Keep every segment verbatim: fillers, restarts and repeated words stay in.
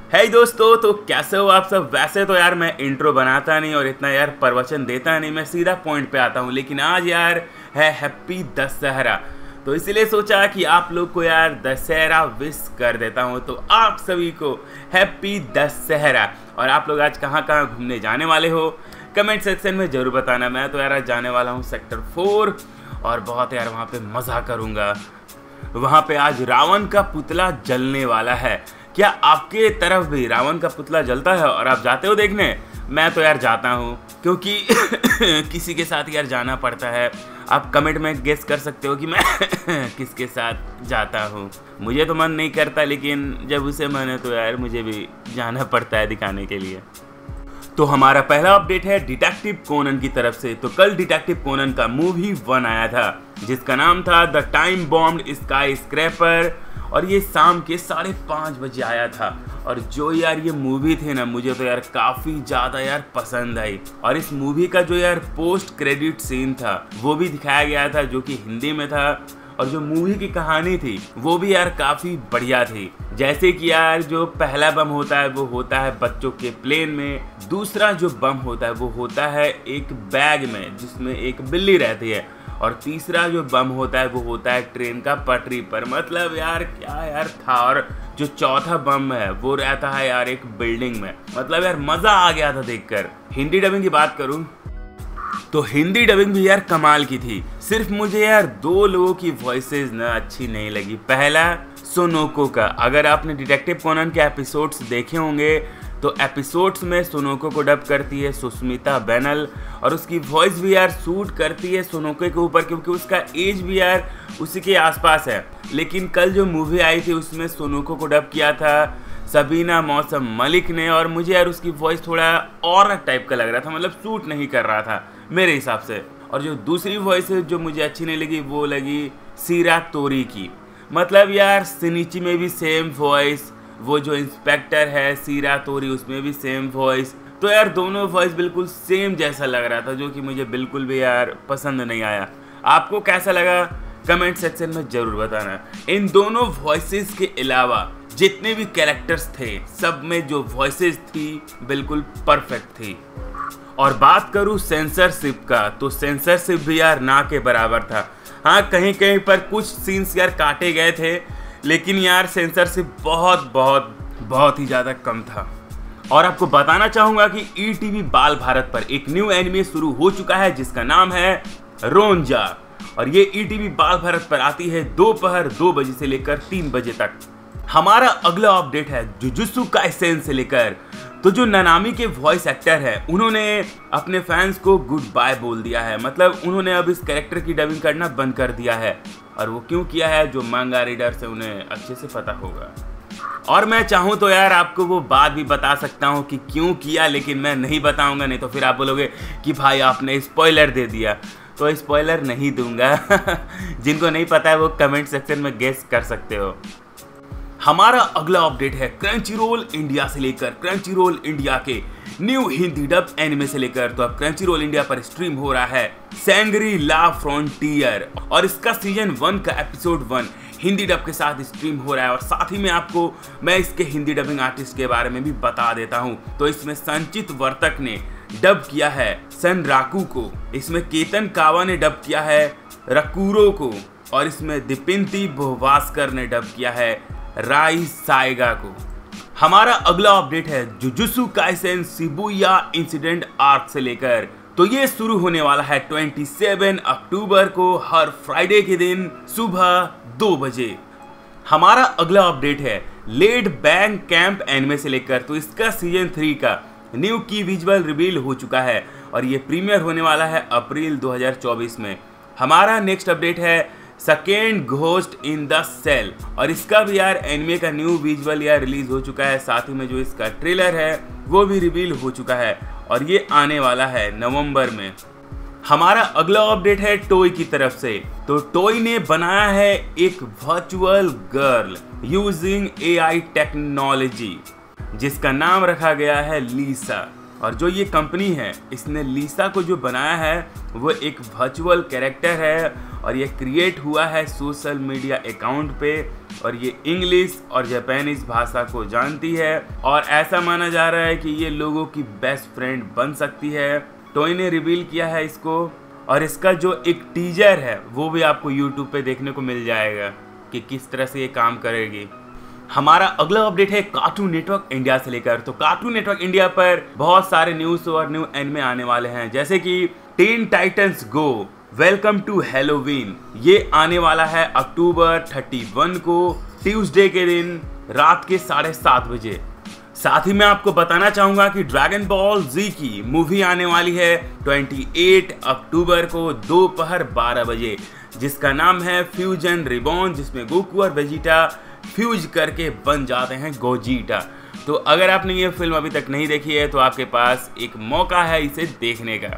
है दोस्तों, तो कैसे हो आप सब। वैसे तो यार मैं इंट्रो बनाता नहीं और इतना यार प्रवचन देता नहीं, मैं सीधा पॉइंट पे आता हूँ। लेकिन आज यार है हैप्पी दशहरा, तो इसलिए सोचा कि आप लोग को यार दशहरा विश कर देता हूँ। तो आप सभी को हैप्पी दशहरा। और आप लोग आज कहाँ कहाँ घूमने जाने वाले हो कमेंट सेक्शन में ज़रूर बताना। मैं तो यार आज जाने वाला हूँ सेक्टर फोर और बहुत यार वहाँ पे मज़ा करूँगा। वहाँ पे आज रावण का पुतला जलने वाला है। क्या आपके तरफ भी रावण का पुतला जलता है और आप जाते हो देखने? मैं तो यार जाता हूँ, क्योंकि किसी के साथ यार जाना पड़ता है। आप कमेंट में गेस कर सकते हो कि मैं किसके साथ जाता हूँ। मुझे तो मन नहीं करता, लेकिन जब उसे मन है तो यार मुझे भी जाना पड़ता है दिखाने के लिए। तो हमारा पहला अपडेट है डिटेक्टिव कोनन की तरफ से। तो कल डिटेक्टिव कोनन का मूवी वन आया था, जिसका नाम था the time bombed skyscraper, और ये शाम के साढ़े पाँच बजे आया था। और जो यार ये मूवी थी ना, मुझे तो यार काफ़ी ज़्यादा यार पसंद आई। और इस मूवी का जो यार पोस्ट क्रेडिट सीन था वो भी दिखाया गया था, जो कि हिंदी में था। और जो मूवी की कहानी थी वो भी यार काफ़ी बढ़िया थी। जैसे कि यार जो पहला बम होता है वो होता है बच्चों के प्लेन में, दूसरा जो बम होता है वो होता है एक बैग में जिसमें एक बिल्ली रहती है, और तीसरा जो बम होता है वो होता है ट्रेन का पटरी पर। मतलब यार क्या यार था। और जो चौथा बम है वो रहता है यार एक बिल्डिंग में। मतलब यार मज़ा आ गया था देखकर। हिंदी डबिंग की बात करूं तो हिंदी डबिंग भी यार कमाल की थी। सिर्फ मुझे यार दो लोगों की वॉइसेस ना अच्छी नहीं लगी। पहला सोनोको का। अगर आपने डिटेक्टिव कोनन के एपिसोड्स देखे होंगे तो एपिसोड्स में सोनोको को डब करती है सुष्मिता बेनल, और उसकी वॉइस भी यार सूट करती है सोनोको के ऊपर, क्योंकि उसका एज भी यार उसी के आसपास है। लेकिन कल जो मूवी आई थी उसमें सोनोको को डब किया था सबीना मौसम मलिक ने, और मुझे यार उसकी वॉइस थोड़ा और टाइप का लग रहा था, मतलब सूट नहीं कर रहा था मेरे हिसाब से। और जो दूसरी वॉइस है जो मुझे अच्छी नहीं लगी वो लगी सीरा तोरी की। मतलब यार सिनिची में भी सेम वॉइस, वो जो इंस्पेक्टर है सीरा तोरी उसमें भी सेम वॉइस। तो यार दोनों वॉइस बिल्कुल सेम जैसा लग रहा था, जो कि मुझे बिल्कुल भी यार पसंद नहीं आया। आपको कैसा लगा कमेंट सेक्शन में ज़रूर बताना। इन दोनों वॉइसेस के अलावा जितने भी कैरेक्टर्स थे सब में जो वॉइसेस थी बिल्कुल परफेक्ट थी। और बात करूँ सेंसरशिप का, तो सेंसरशिप भी यार ना के बराबर था। हाँ, कहीं कहीं पर कुछ सीन्स यार काटे गए थे, लेकिन यार सेंसरशिप बहुत बहुत बहुत ही ज़्यादा कम था। और आपको बताना चाहूँगा कि ई टी वी बाल भारत पर एक न्यू एनिमे शुरू हो चुका है जिसका नाम है रोंजा, और ये ई टी वी बाल भारत पर आती है दोपहर दो बजे से लेकर तीन बजे तक। हमारा अगला अपडेट है जुजुत्सु काइसेन से लेकर। तो जो नानामी के वॉइस एक्टर है उन्होंने अपने फैंस को गुड बाय बोल दिया है। मतलब उन्होंने अब इस कैरेक्टर की डबिंग करना बंद कर दिया है, और वो क्यों किया है जो मांगा रीडर से उन्हें अच्छे से पता होगा। और मैं चाहूँ तो यार आपको वो बात भी बता सकता हूँ कि क्यों किया, लेकिन मैं नहीं बताऊँगा, नहीं तो फिर आप बोलोगे कि भाई आपने स्पॉइलर दे दिया। तो स्पॉइलर नहीं दूंगा जिनको नहीं पता है वो कमेंट सेक्शन में गेस कर सकते हो। हमारा अगला अपडेट है क्रंची रोल इंडिया से लेकर। क्रंची रोल इंडिया के न्यू हिंदी डब एनिमे से लेकर। तो अब क्रंची रोल इंडिया पर स्ट्रीम हो रहा है सैंग्री ला फ्रंटियर, और इसका सीजन वन का एपिसोड वन हिंदी डब के साथ स्ट्रीम हो रहा है। और साथ ही में आपको मैं इसके हिंदी डबिंग आर्टिस्ट के बारे में भी बता देता हूँ। तो इसमें संचित वर्तक ने डब किया है सन राकू को, इसमें केतन कावा ने डब किया है रकूरो को, और इसमें दिपिंती बोहवास्कर ने डब किया है राई साइगा को। हमारा अगला अपडेट है Jujutsu Kaisen Shibuya incident arc से लेकर। तो ये शुरू होने वाला है सत्ताईस अक्टूबर को, हर फ्राइडे के दिन सुबह दो बजे। हमारा अगला अपडेट है लेड बैंक कैंप एनिमे से लेकर। तो इसका सीजन थ्री का न्यू की विजुअल रिवील हो चुका है, और ये प्रीमियर होने वाला है अप्रैल दो हज़ार चौबीस में। हमारा नेक्स्ट अपडेट है second ghost in the shell, और इसका भी यार एनिमे का न्यू विजुअल यार रिलीज हो चुका है। साथ ही में जो इसका ट्रेलर है वो भी रिवील हो चुका है, और ये आने वाला है नवंबर में। हमारा अगला अपडेट है टोय की तरफ से। तो टोय ने बनाया है एक virtual girl using A I technology, जिसका नाम रखा गया है लीसा। और जो ये कंपनी है इसने लीसा को जो बनाया है वो एक वर्चुअल कैरेक्टर है, और ये क्रिएट हुआ है सोशल मीडिया अकाउंट पे। और ये इंग्लिश और जापानीज भाषा को जानती है और ऐसा माना जा रहा है कि ये लोगों की बेस्ट फ्रेंड बन सकती है। टॉय ने रिवील किया है इसको और इसका जो एक टीजर है वो भी आपको यूट्यूब पे देखने को मिल जाएगा कि किस तरह से ये काम करेगी। हमारा अगला अपडेट है कार्टून नेटवर्क इंडिया से लेकर। तो कार्टून नेटवर्क इंडिया पर बहुत सारे न्यूज और न्यू एनिमे आने वाले हैं, जैसे कि Teen Titans Go welcome to Halloween, ये आने वाला है अक्टूबर इकतीस को ट्यूसडे के दिन रात के साढ़े सात बजे। साथ ही मैं आपको बताना चाहूंगा कि ड्रैगन बॉल जी की मूवी आने वाली है अट्ठाईस अक्टूबर को दोपहर बारह बजे, जिसका नाम है फ्यूजन रिबॉर्न, जिसमें गोकू और वेजिटा फ्यूज करके बन जाते हैं गोजीटा। तो अगर आपने ये फिल्म अभी तक नहीं देखी है तो आपके पास एक मौका है इसे देखने का।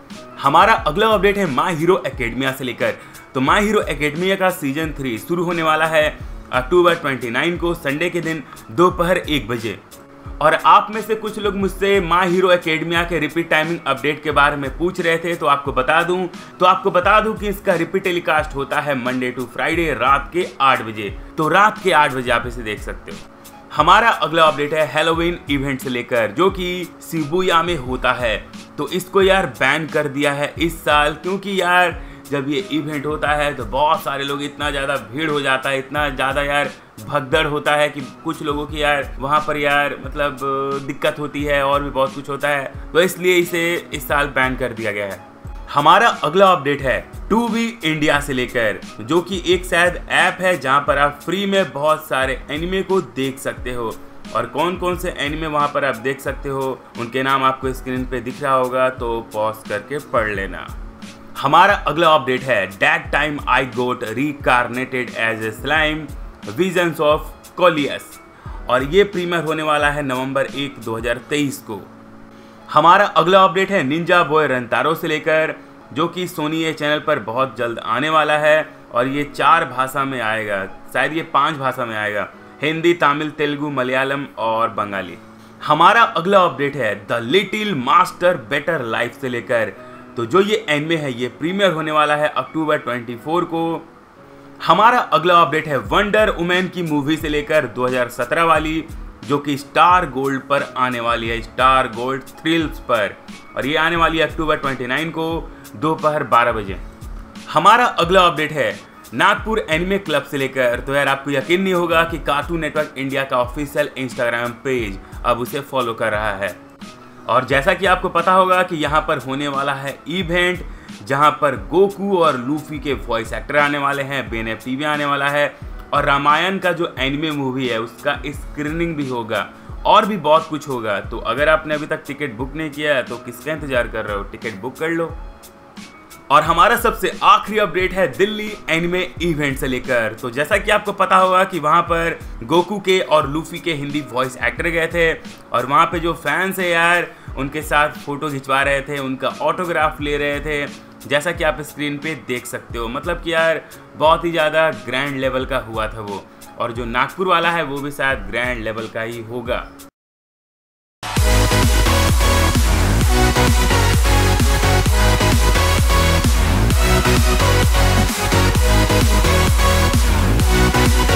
हमारा अगला अपडेट है माय हीरो एकेडमिया से लेकर। तो माय हीरो एकेडमिया का सीजन थ्री शुरू होने वाला है अक्टूबर उनतीस को संडे के दिन दोपहर एक बजे। और आप में से कुछ लोग मुझसे माय हीरो एकेडमिया के रिपीट टाइमिंग अपडेट के बारे में पूछ रहे थे, तो आपको बता दूं तो आपको बता दूं कि इसका रिपीट टेलीकास्ट होता है मंडे टू फ्राइडे रात के आठ बजे। तो रात के आठ बजे आप इसे देख सकते हो। हमारा अगला अपडेट है हैलोवीन इवेंट से लेकर, जो कि शिबुया में होता है। तो इसको यार बैन कर दिया है इस साल, क्योंकि यार जब ये इवेंट होता है तो बहुत सारे लोग, इतना ज़्यादा भीड़ हो जाता है, इतना ज़्यादा यार भगदड़ होता है कि कुछ लोगों की यार वहाँ पर यार मतलब दिक्कत होती है और भी बहुत कुछ होता है। तो इसलिए इसे इस साल बैन कर दिया गया है। हमारा अगला अपडेट है टू बी इंडिया से लेकर, जो कि एक शायद ऐप है जहाँ पर आप फ्री में बहुत सारे एनिमे को देख सकते हो। और कौन कौन से एनिमे वहाँ पर आप देख सकते हो उनके नाम आपको स्क्रीन पे दिख रहा होगा, तो पॉज करके पढ़ लेना। हमारा अगला अपडेट है that time I got reincarnated as a slime visions of coleus, और ये प्रीमियर होने वाला है नवंबर एक दो हज़ार तेईस को। हमारा अगला अपडेट है निंजा बॉय रंतारो से लेकर, जो कि सोनी ए चैनल पर बहुत जल्द आने वाला है और ये चार भाषा में आएगा, शायद ये पांच भाषा में आएगा, हिंदी, तमिल, तेलुगु, मलयालम और बंगाली। हमारा अगला अपडेट है the little master better life से लेकर। तो जो ये एनिमे है ये प्रीमियर होने वाला है अक्टूबर चौबीस को। हमारा अगला अपडेट है वंडर वुमन की मूवी से लेकर दो हज़ार सत्रह वाली, जो कि स्टार गोल्ड पर आने वाली है, स्टार गोल्ड थ्रिल्स पर, और ये आने वाली है अक्टूबर उनतीस को दोपहर बारह बजे। हमारा अगला अपडेट है नागपुर एनिमे क्लब से लेकर। तो यार आपको यकीन नहीं होगा कि कार्टून नेटवर्क इंडिया का ऑफिशियल इंस्टाग्राम पेज अब उसे फॉलो कर रहा है। और जैसा कि आपको पता होगा कि यहाँ पर होने वाला है इवेंट, जहाँ पर गोकू और लूफी के वॉइस एक्टर आने वाले हैं, बेन एफ टी वी आने वाला है, और रामायण का जो एनिमे मूवी है उसका स्क्रीनिंग भी होगा और भी बहुत कुछ होगा। तो अगर आपने अभी तक टिकट बुक नहीं किया है तो किसका इंतजार कर रहे हो, टिकट बुक कर लो। और हमारा सबसे आखिरी अपडेट है दिल्ली एनिमे इवेंट से लेकर। तो जैसा कि आपको पता होगा कि वहां पर गोकू के और लूफी के हिंदी वॉइस एक्टर गए थे और वहां पे जो फैंस है यार उनके साथ फोटो खिंचवा रहे थे, उनका ऑटोग्राफ ले रहे थे, जैसा कि आप स्क्रीन पे देख सकते हो। मतलब कि यार बहुत ही ज़्यादा ग्रैंड लेवल का हुआ था वो, और जो नागपुर वाला है वो भी शायद ग्रैंड लेवल का ही होगा। We'll be right back.